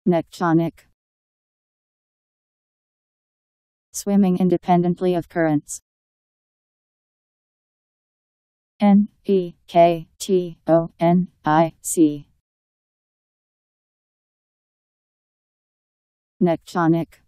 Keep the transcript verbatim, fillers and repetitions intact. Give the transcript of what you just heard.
Nektonic. Swimming independently of currents. N E K T O N I C. Nektonic.